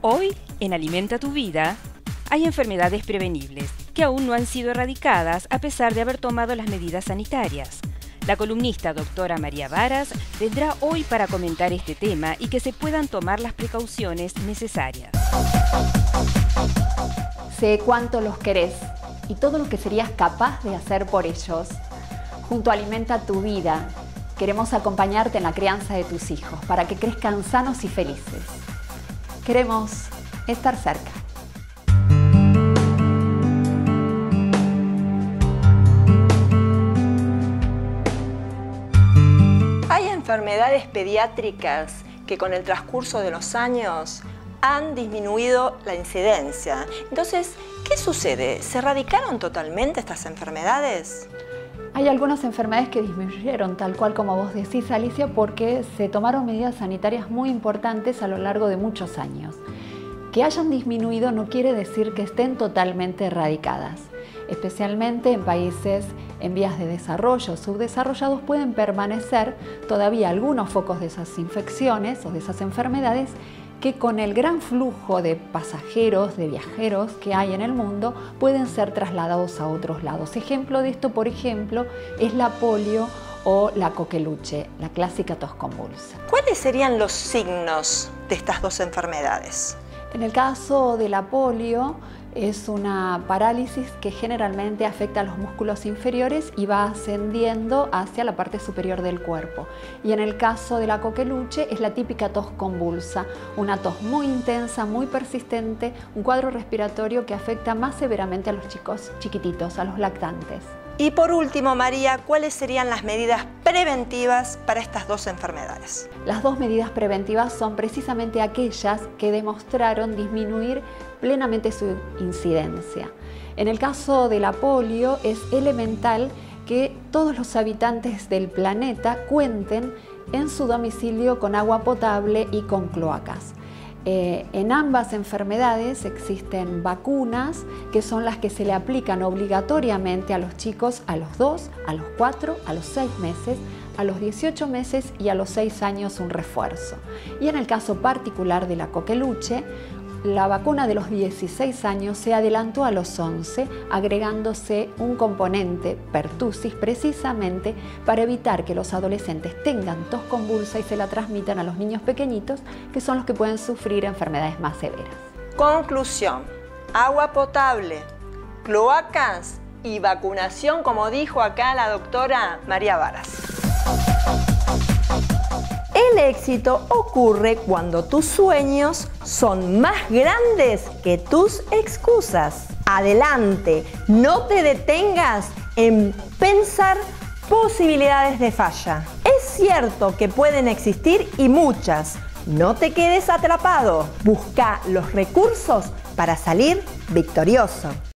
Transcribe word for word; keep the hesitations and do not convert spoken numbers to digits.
Hoy, en Alimenta tu Vida, hay enfermedades prevenibles que aún no han sido erradicadas a pesar de haber tomado las medidas sanitarias. La columnista doctora María Varas vendrá hoy para comentar este tema y que se puedan tomar las precauciones necesarias. Sé cuánto los querés y todo lo que serías capaz de hacer por ellos. Junto a Alimenta tu Vida, queremos acompañarte en la crianza de tus hijos para que crezcan sanos y felices. Queremos estar cerca. Hay enfermedades pediátricas que con el transcurso de los años han disminuido la incidencia. Entonces, ¿qué sucede? ¿Se erradicaron totalmente estas enfermedades? Hay algunas enfermedades que disminuyeron, tal cual como vos decís, Alicia, porque se tomaron medidas sanitarias muy importantes a lo largo de muchos años. Que hayan disminuido no quiere decir que estén totalmente erradicadas. Especialmente en países en vías de desarrollo, subdesarrollados, pueden permanecer todavía algunos focos de esas infecciones o de esas enfermedades que con el gran flujo de pasajeros, de viajeros que hay en el mundo, pueden ser trasladados a otros lados. Ejemplo de esto, por ejemplo, es la polio o la coqueluche, la clásica tos convulsa. ¿Cuáles serían los signos de estas dos enfermedades? En el caso de la polio, es una parálisis que generalmente afecta a los músculos inferiores y va ascendiendo hacia la parte superior del cuerpo. Y en el caso de la coqueluche es la típica tos convulsa, una tos muy intensa, muy persistente, un cuadro respiratorio que afecta más severamente a los chicos chiquititos, a los lactantes. Y por último, María, ¿cuáles serían las medidas preventivas para estas dos enfermedades? Las dos medidas preventivas son precisamente aquellas que demostraron disminuir plenamente su incidencia. En el caso de la polio es elemental que todos los habitantes del planeta cuenten en su domicilio con agua potable y con cloacas. Eh, en ambas enfermedades existen vacunas que son las que se le aplican obligatoriamente a los chicos a los dos, a los cuatro, a los seis meses, a los dieciocho meses y a los seis años un refuerzo. Y en el caso particular de la coqueluche, la vacuna de los dieciséis años se adelantó a los once, agregándose un componente, pertussis, precisamente para evitar que los adolescentes tengan tos convulsa y se la transmitan a los niños pequeñitos, que son los que pueden sufrir enfermedades más severas. Conclusión: agua potable, cloacas y vacunación, como dijo acá la doctora María Varas. El éxito ocurre cuando tus sueños son más grandes que tus excusas. Adelante, no te detengas en pensar posibilidades de falla. Es cierto que pueden existir y muchas. No te quedes atrapado. Busca los recursos para salir victorioso.